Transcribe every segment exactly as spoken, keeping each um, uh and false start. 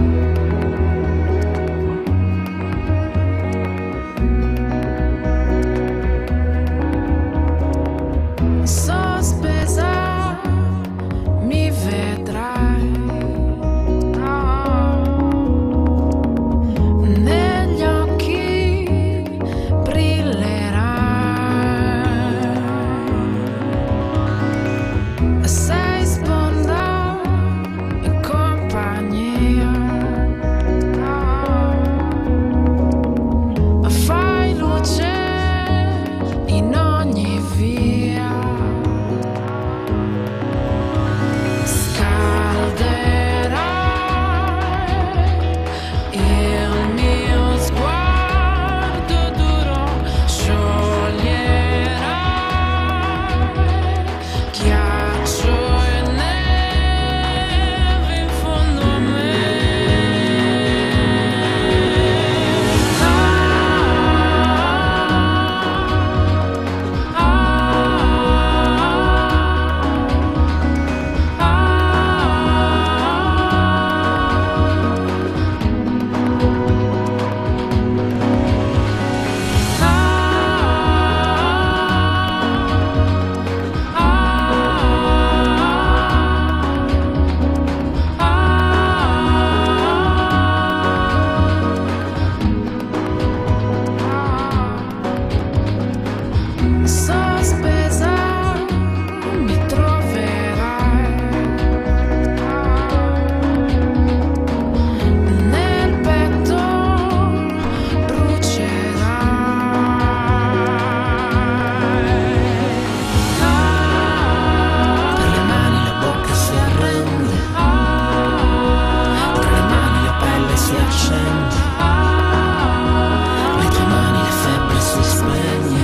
Sospesa mi vedrai, negli occhi brillerai, sei sponda e compagnia, fai luce in ogni via. Sospesa mi troverai, nel petto brucerai, per le mani la bocca si arrende, tra le mani la pelle si accende, le tue mani la febbre si spegne.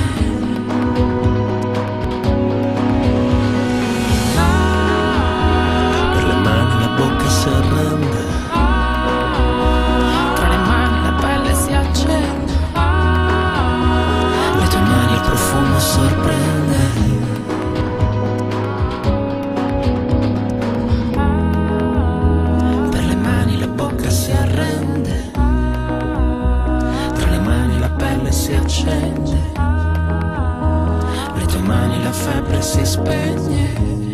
Si arrende, tra le mani la pelle si accende, le tue mani il profumo sorprende. Per le mani la bocca si arrende, tra le mani la pelle si accende, le tue mani la febbre si spegne.